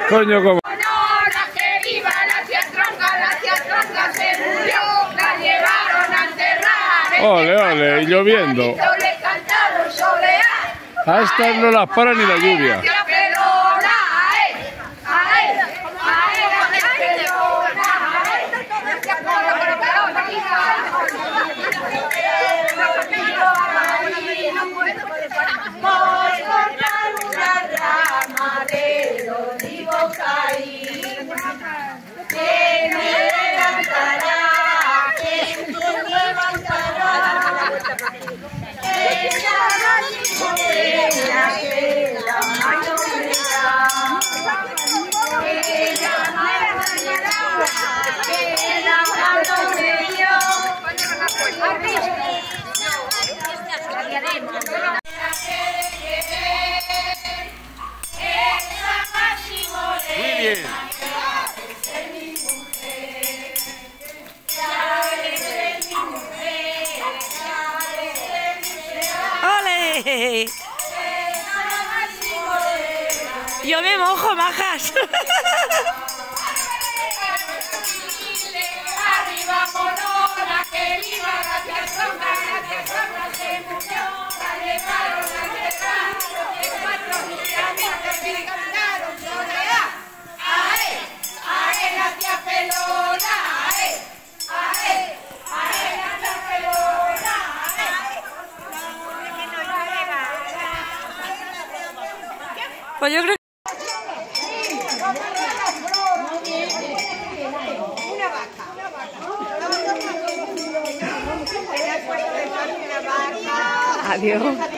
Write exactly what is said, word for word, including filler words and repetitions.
Coño, como... Ole, ole, y lloviendo. A estas no las para ni la lluvia. Muy bien. ¡Ole! Yo me mojo, majas. Arriba Monona, que viva gracias Ronda, gracias Ronda, se murió, la llevaron a enterrar, que cuatro millones que me cantaron soledad. ¡Ae! ¡Ae, gracias pelona! ¡Ae! ¡Ae! ¡Ae, gracias pelona! Pues yo creo que... Adiós.